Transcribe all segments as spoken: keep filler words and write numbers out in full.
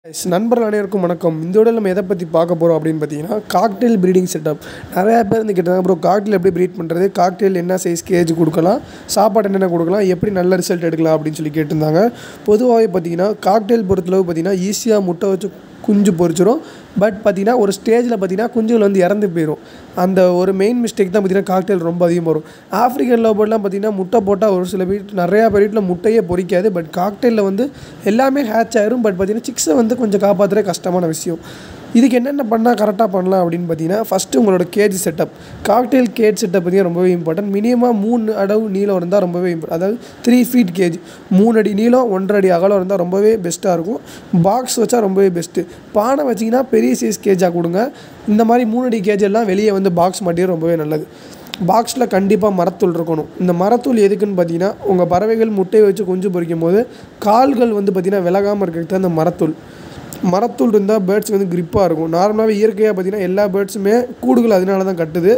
S நண்பர்கள் அனைவருக்கும் வணக்கம். இந்த வீடியோவில் நம்ம எதை பற்றி பார்க்க போகிறோம் அப்படின்னு பார்த்தீங்கன்னா, காக்டெயில் ப்ரீடிங் செட்டப். நிறையா பேர் வந்து கேட்டாங்க, ப்ரோ காக்டெயில் எப்படி ப்ரீட் பண்ணுறது, காக்டெயில் என்ன சைஸ் கேஜ் கொடுக்கலாம், சாப்பாடு என்னென்ன கொடுக்கலாம், எப்படி நல்ல ரிசல்ட் எடுக்கலாம் அப்படின்னு சொல்லி கேட்டிருந்தாங்க. பொதுவாகவே பார்த்தீங்கன்னா காக்டெயில் பொறுத்தளவு பார்த்தீங்கன்னா ஈஸியாக முட்டை வச்சு குஞ்சு பொரிச்சிடும். பட் பார்த்திங்கன்னா ஒரு ஸ்டேஜில் பார்த்திங்கன்னா குஞ்சுகள் வந்து இறந்து போயிடும். அந்த ஒரு மெயின் மிஸ்டேக் தான் பார்த்திங்கன்னா காக்டெயில் ரொம்ப அதிகமாக வரும். ஆஃப்ரிக்கன் லவ் பேர்ட்லாம் பார்த்திங்கன்னா முட்டை போட்டால் ஒரு சில வீட்டு நிறையா பேர் வீட்டில் முட்டையே பொரிக்காது. பட் காக்டெயிலில் வந்து எல்லாமே ஹேட்ச் ஆயிரும். பட் பார்த்திங்கன்னா சிக்ஸை வந்து கொஞ்சம் காப்பாற்றுற கஷ்டமான விஷயம். இதுக்கு என்னென்ன பண்ணால் கரெக்டாக பண்ணலாம் அப்படின்னு பார்த்தீங்கன்னா, ஃபஸ்ட்டு உங்களோட cage setup. Cockatiel cage setup பார்த்திங்கன்னா ரொம்பவே இம்பார்ட்டன்ட். மினிமம் மூணு அடவு நீளம் இருந்தால் ரொம்பவே இம்பார்ட் அதாவது த்ரீ ஃபீட் கேஜ் மூணு அடி நீளம் ஒன்றரை அடி அகலம் இருந்தால் ரொம்பவே பெஸ்ட்டாக இருக்கும். பாக்ஸ் வச்சா ரொம்பவே பெஸ்ட்டு. பானை வச்சிங்கன்னா பெரிய சைஸ் கேஜாக கொடுங்க. இந்த மாதிரி மூணு அடி கேஜ் எல்லாம் வெளியே வந்து பாக்ஸ் மாட்டியும் ரொம்பவே நல்லது. பாக்ஸில் கண்டிப்பாக மரத்தூள் இருக்கணும். இந்த மரத்தூள் எதுக்குன்னு பார்த்தீங்கன்னா, உங்கள் பறவைகள் முட்டையை வச்சு குஞ்சு பொரிக்கும் போது கால்கள் வந்து பார்த்திங்கன்னா விலகாமல் இருக்கிறது தான் இந்த மரத்தூள். மரத்தூள் இருந்தால் பேர்ட்ஸுக்கு வந்து கிரிப்பாக இருக்கும். நார்மலாகவே இயற்கையாக பார்த்திங்கன்னா எல்லா பேர்ட்ஸுமே கூடுகள் அதனால தான் கட்டுது.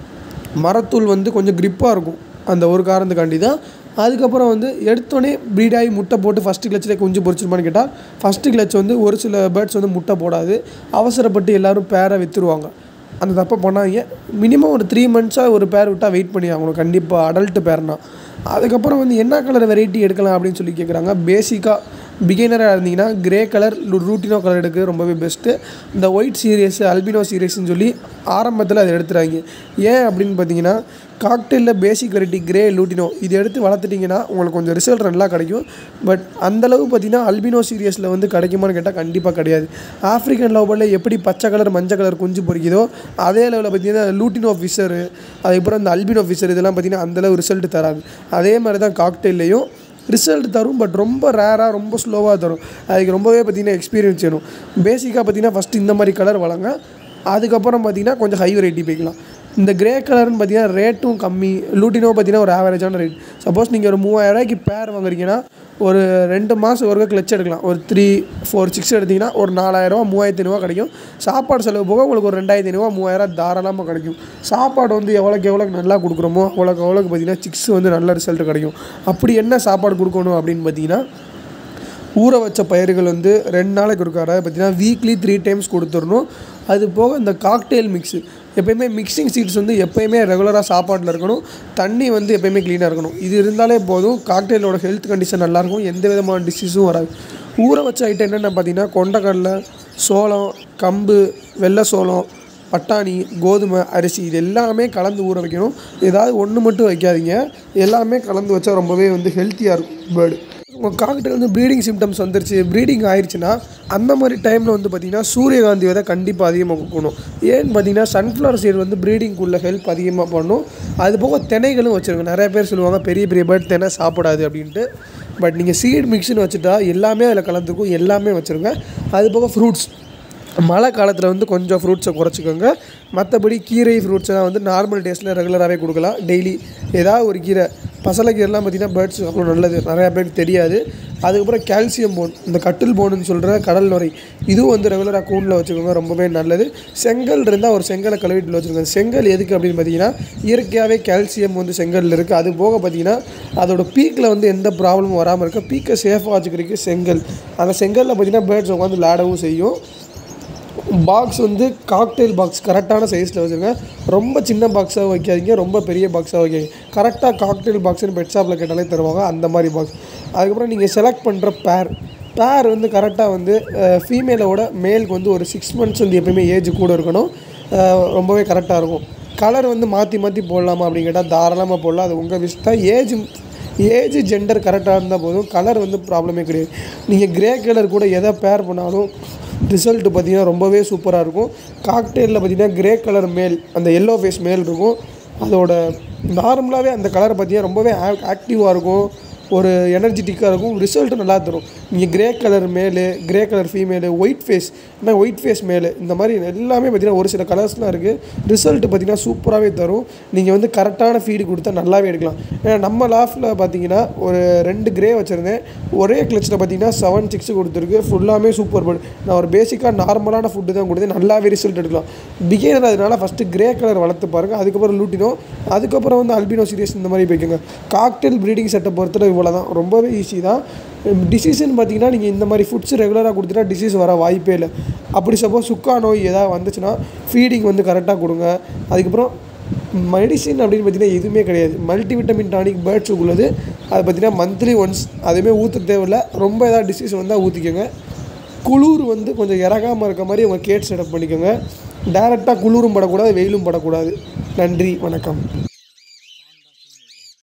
மரத்தூள் வந்து கொஞ்சம் கிரிப்பாக இருக்கும். அந்த ஒரு காரணத்துக்காண்டி தான். அதுக்கப்புறம் வந்து எடுத்தோடனே ப்ரீடாகி முட்டை போட்டு ஃபஸ்ட்டு கிளச்சில் குஞ்சு பொரிச்சிருமான்னு கேட்டால், ஃபஸ்ட்டு கிளச் வந்து ஒரு சில பேர்ட்ஸ் வந்து முட்டை போடாது. அவசரப்பட்டு எல்லோரும் பேரை விற்றுருவாங்க. அந்த தப்பை பண்ணாதீங்க. மினிமம் ஒரு த்ரீ மந்த்ஸாக ஒரு பேர் விட்டால் வெயிட் பண்ணி ஆகணும் கண்டிப்பாக, அடல்ட்டு பேர்னா. அதுக்கப்புறம் வந்து என்ன கலர் வெரைட்டி எடுக்கலாம் அப்படின்னு சொல்லி கேட்குறாங்க. பேசிக்காக பிகினராக இருந்தீங்கன்னா கிரே கலர் ரூட்டினோ கலர் எடுக்கிறது ரொம்பவே பெஸ்ட்டு. இந்த ஒயிட் சீரியஸ் அல்பினோ சீரியஸ்ன்னு சொல்லி ஆரம்பத்தில் அதை எடுத்துறாங்க. ஏன் அப்படின்னு பார்த்தீங்கன்னா, காக்டெயிலில் பேசிக் வெரைட்டி கிரே லூட்டினோ இது எடுத்து வளர்த்துட்டிங்கன்னா உங்களுக்கு கொஞ்சம் ரிசல்ட் நல்லா கிடைக்கும். பட் அந்தளவு பார்த்திங்கன்னா அல்பினோ சீரியஸில் வந்து கிடைக்குமான்னு கேட்டால் கண்டிப்பாக கிடையாது. ஆஃப்ரிக்கன் லவ் பேர்டில் எப்படி பச்சை கலர் மஞ்சள் கலர் குஞ்சு பொரிக்குதோ அதே லெவலில் பார்த்திங்கன்னா லூட்டினோ ஃபிஷரு, அதுக்கப்புறம் இந்த அல்பினோ ஃபிஷர் இதெல்லாம் பார்த்திங்கன்னா அந்தளவு ரிசல்ட் தராது. அதே மாதிரி தான் காக்டெயில்லையும் ரிசல்ட் தரும். பட் ரொம்ப ரேராக ரொம்ப ஸ்லோவாக தரும். அதுக்கு ரொம்பவே பார்த்திங்கன்னா எக்ஸ்பீரியன்ஸ் வேணும். பேசிக்காக பார்த்திங்கன்னா ஃபஸ்ட்டு இந்த மாதிரி கலர் வளங்க. அதுக்கப்புறம் பார்த்திங்கன்னா கொஞ்சம் ஹை வெரைட்டி போய்க்கலாம். இந்த கிரே கலர்னு பார்த்திங்கன்னா ரேட்டும் கம்மி. லூட்டினோ பார்த்திங்கன்னா ஒரு ஆவரேஜான ரேட். சப்போஸ் நீங்கள் ஒரு மூவாயிரம் ரூபாய்க்கு பேர் வாங்குறீங்கன்னா ஒரு ரெண்டு மாதம் ஒரு கிளச் எடுக்கலாம். ஒரு த்ரீ ஃபோர் சிக்ஸ் எடுத்திங்கன்னா ஒரு நாலாயிரரூவா மூவாயிரத்தி ஐநூறுவா கிடைக்கும். சாப்பாடு செலவு போக உங்களுக்கு ஒரு ரெண்டாயிரத்தி ஐநூறுவா மூவாயிரம் தாராளமாக கிடைக்கும். சாப்பாடு வந்து எவ்வளோக்கு எவ்வளோக்கு நல்லா கொடுக்குறோமோ அவ்வளோக்கு அவ்வளோக்கு பார்த்திங்கன்னா சிக்ஸ் வந்து நல்ல ரிசல்ட் கிடைக்கும். அப்படி என்ன சாப்பாடு கொடுக்கணும் அப்படின்னு பார்த்திங்கன்னா, ஊற வச்ச பயிர்கள் வந்து ரெண்டு நாளைக்கு கொடுக்கார பார்த்திங்கன்னா வீக்லி த்ரீ டைம்ஸ் கொடுத்துடணும். அது போக இந்த காக்டெயில் மிக்ஸு எப்போயுமே மிக்சிங் சீட்ஸ் வந்து எப்போயுமே ரெகுலராக சாப்பாட்டில் இருக்கணும். தண்ணி வந்து எப்போயுமே க்ளீனாக இருக்கணும். இது இருந்தாலே போதும். காக்டெயிலோட ஹெல்த் கண்டிஷன் நல்லாயிருக்கும். எந்த விதமான டிசீஸும் வராது. ஊற வச்ச ஐட்டம் என்னென்ன பார்த்திங்கன்னா, கொண்டக்கடலை, சோளம், கம்பு, வெள்ளை சோளம், பட்டாணி, கோதுமை, அரிசி இது எல்லாமே கலந்து ஊற வைக்கணும். ஏதாவது ஒன்று மட்டும் வைக்காதீங்க. எல்லாமே கலந்து வச்சா ரொம்பவே வந்து ஹெல்த்தியாக இருக்கும் பேர்டு. உங்கள் காக்டெயில் வந்து ப்ரீடிங் சிம்டம்ஸ் வந்துருச்சு, ப்ரீடிங் ஆயிடுச்சுன்னா அந்த மாதிரி டைமில் வந்து பார்த்திங்கன்னா சூரியகாந்தி விதை கண்டிப்பாக அதிகமாக கொடுக்கணும். ஏன்னு பார்த்தீங்கன்னா சன்ஃப்ளவர் சீட் வந்து ப்ரீடிங்குள்ளே ஹெல்ப் அதிகமாக பண்ணணும். அது போக தினைகளும் வச்சுருங்க. நிறைய பேர் சொல்லுவாங்க பெரிய பெரிய பேர்ட் தினை சாப்பிடாது அப்படின்ட்டு. பட் நீங்கள் சீட் மிக்ஸ்னு வச்சுட்டா எல்லாமே அதில் கலந்துருக்கும். எல்லாமே வச்சுருங்க. அது போக ஃப்ரூட்ஸ் மழை காலத்தில் வந்து கொஞ்சம் ஃப்ரூட்ஸை குறைச்சிக்கோங்க. மற்றபடி கீரை ஃப்ரூட்ஸ்லாம் வந்து நார்மல் டேஸில் ரெகுலராகவே கொடுக்கலாம். டெய்லி ஏதாவது ஒரு கீரை, பசலைக்கீரைலாம் பார்த்திங்கன்னா பேர்ட்ஸுக்கு அவ்வளோ நல்லது, நிறையா பேருக்கு தெரியாது. அதுக்கப்புறம் கால்சியம் போன், இந்த கட்டில் போனுன்னு சொல்கிற கடல் நுரை, இதுவும் வந்து ரெகுலராக கூண்டில் வச்சுக்கோங்க, ரொம்பவே நல்லது. செங்கல் இருந்தால் ஒரு செங்கலை கழுவிட்டு வச்சுருக்கோங்க. செங்கல் எதுக்கு அப்படின்னு பார்த்தீங்கன்னா, இயற்கையாகவே கால்சியம் வந்து செங்கல் இருக்குது. அது போக பார்த்திங்கன்னா அதோட பீக்கில் வந்து எந்த ப்ராப்ளமும் வராமல் இருக்க பீக்கை சேஃபாக வச்சுக்கிறதுக்கு செங்கல். அந்த செங்கலில் பார்த்திங்கன்னா பேர்ட்ஸ் உட்காந்து விளையாடவும் செய்யும். பாக்ஸ் வந்து காக்டெயில் பாக்ஸ் கரெக்டான சைஸில் வச்சுருங்க. ரொம்ப சின்ன பாக்ஸாக வைக்காதீங்க, ரொம்ப பெரிய பாக்ஸாக வைக்காதீங்க. கரெக்டாக காக்டெயில் பாக்ஸ்னு பெட் ஷாப்பில் கேட்டாலே தருவாங்க, அந்த மாதிரி பாக்ஸ். அதுக்கப்புறம் நீங்கள் செலக்ட் பண்ணுற பேர் பேர் வந்து கரெக்டாக வந்து ஃபீமேலோட மேலுக்கு வந்து ஒரு சிக்ஸ் மந்த்ஸ் வந்து எப்போயுமே ஏஜ் கூட இருக்கணும். ரொம்பவே கரெக்டாக இருக்கும். கலர் வந்து மாற்றி மாற்றி போடலாமா அப்படின்னு கேட்டால் தாராளமாக போடலாம். அது உங்கள் விஷ் தான். ஏஜ் ஏஜ் ஜெண்டர் கரெக்டாக இருந்தால் போதும். கலர் வந்து ப்ராப்ளமே கிடையாது. நீங்கள் கிரே கலர் கூட எதை பேர் பண்ணாலும் ரிசல்ட்டு பார்த்திங்கன்னா ரொம்பவே சூப்பராக இருக்கும். காக்டெயிலில் பார்த்திங்கன்னா கிரே கலர் மேல், அந்த எல்லோ ஃபேஸ் மேல் இருக்கும். அதோட நார்மலாகவே அந்த கலரை பார்த்திங்கன்னா ரொம்பவே ஆக்டிவாக இருக்கும், ஒரு எனர்ஜெட்டிக்காக இருக்கும், ரிசல்ட்டும் நல்லா தரும். நீங்கள் grey colour male, grey colour female, white face ஏன்னா ஒயிட் ஃபேஸ் மேலு, இந்த மாதிரி எல்லாமே பார்த்திங்கன்னா ஒரு சில கலர்ஸ்லாம் இருக்குது. ரிசல்ட்டு பார்த்திங்கன்னா சூப்பராகவே தரும். நீங்கள் வந்து கரெக்டான ஃபீடு கொடுத்தா நல்லாவே எடுக்கலாம். ஏன்னா நம்ம லாஃப்டில் பார்த்திங்கன்னா ஒரு ரெண்டு கிரே வச்சுருந்தேன். ஒரே கிளச்சில் பார்த்திங்கன்னா செவன் சிக்ஸ் கொடுத்துருக்கு. ஃபுல்லாமே சூப்பர் பேர்டு. நான் ஒரு பேசிக்காக நார்மலான ஃபுட்டு தான் கொடுத்தேன். நல்லாவே ரிசல்ட் எடுக்கலாம். பிகினர் அதனால ஃபஸ்ட்டு கிரே கலர் வளர்த்து பாருங்கள். அதுக்கப்புறம் லூட்டினோ, அதுக்கப்புறம் வந்து அல்பினோ சீரியஸ் இந்த மாதிரி போய்க்குங்க. காக்டெயில் ப்ரீடிங் செட்டை பொறுத்தவரை இவ்வளோ தான், ரொம்பவே ஈஸி தான். டிசீஸ்ன்னு பார்த்தீங்கன்னா நீங்கள் இந்த மாதிரி ஃபுட்ஸ் ரெகுலராக கொடுத்துட்டா டிசீஸ் வர வாய்ப்பே இல்லை. அப்படி சப்போஸ் சுக்கா நோய் ஏதாவது வந்துச்சுன்னா ஃபீடிங் வந்து கரெக்டாக கொடுங்க. அதுக்கப்புறம் மெடிசின் அப்படின்னு பார்த்தீங்கன்னா எதுவுமே கிடையாது. மல்டிவிட்டமின் டானிக் பேர்ட்ஸுக்கு உள்ளது, அதை பார்த்தீங்கன்னா மந்த்லி ஒன்ஸ் அதுவுமே ஊற்ற தேவையில்லை. ரொம்ப ஏதாவது டிசீஸ் வந்தால் ஊற்றிக்கோங்க. குளிர் வந்து கொஞ்சம் இறங்காமல் இருக்க மாதிரி உங்கள் கேட் செட்டப் பண்ணிக்கோங்க. டேரெக்டாக குளிரும் படக்கூடாது, வெயிலும் படக்கூடாது. நன்றி, வணக்கம்.